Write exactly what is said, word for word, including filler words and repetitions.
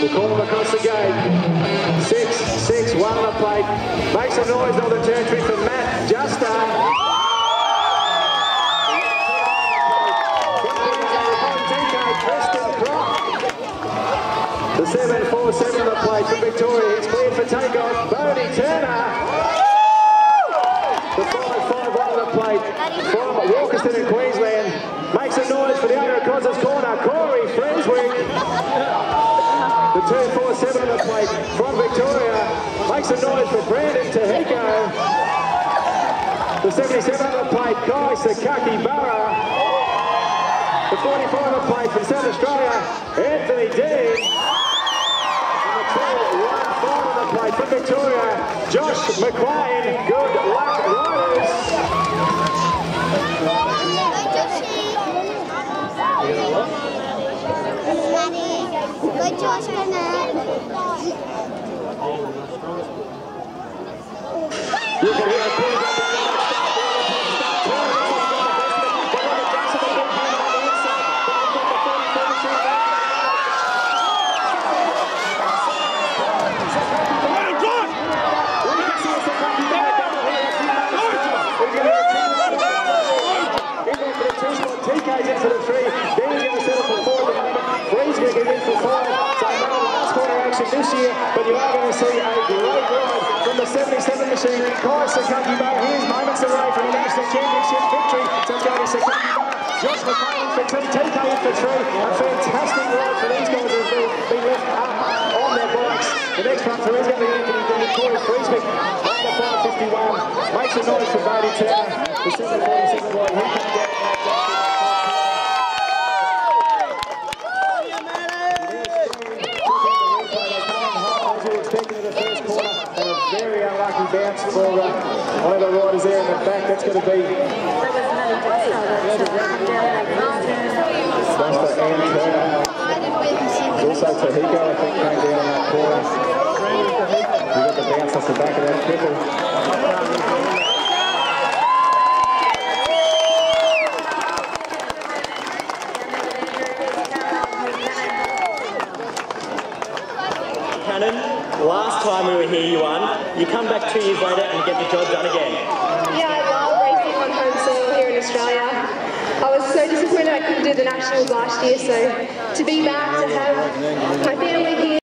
We'll call them across the gate. Six, six, one on the plate. Make some noise, Northern Territory, for Matt Juster. The seven four seven on the plate from Victoria. He's cleared for takeoff. Bodie Turner. The five five one on the plate from Walkerston in Queensland. Makes a noise for the owner of Cozza's Corner, Corey Freswick. The two four seven on the plate from Victoria. Makes a noise for Brandon Tahiko. The seventy-seven on the plate, Guy Sakakibara. The forty-four on the plate from South Australia, Anthony Dean. Play from Victoria, Josh McLean. Good luck, riders. Good Josh Bernard. You can hear the for the three, then he's going to settle for four at the moment. Friesberg is in for five, so no last quarter action this year, but you are going to see a great ride from the seventy-seven machine. Kai Sakakibara, here's moments away from the national championship victory. So it's going to Sakakibara, Josh McLean for two, T K in for three. A fantastic ride for these guys who have been left up on their bikes. The next front through is going to be Anthony Dean. Corey Friesberg, under five fifty-one, makes a noise for Bodie Turner. The seven forty-six ride, he comes down. Bounce for uh, one of the riders there in the back. That's going to be Buster and Turner. Also Tahiko, I think, came down in that corner. We got the bounce off the back of that cripple. Last time we were here, you won. You come back two years later and get the job done again. Yeah, I love racing on home soil here in Australia. I was so disappointed I couldn't do the Nationals last year, so to be back, to have my family